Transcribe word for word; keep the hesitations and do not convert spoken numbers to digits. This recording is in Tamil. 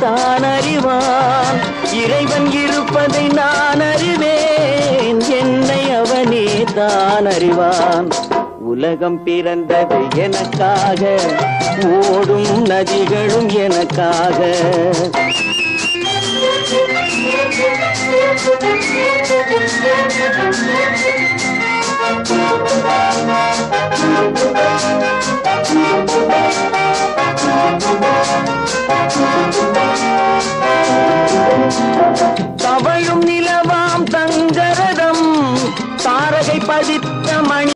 தான் அறிவான். இறைவன் இருப்பதை நான் அறிவேன், என்னை அவனே தான் அறிவான். உலகம் பிறந்தது எனக்காக, ஓடும் நதிகளும் எனக்காக. தவழும் நிலவாம் தங்கரதம், தாரகை பதித்த மணி